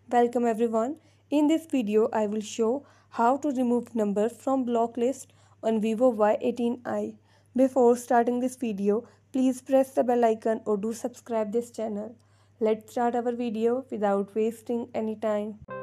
Welcome everyone. In this video, I will show how to remove number from block list on Vivo Y18i. Before starting this video, please press the bell icon or do subscribe this channel. Let's start our video without wasting any time.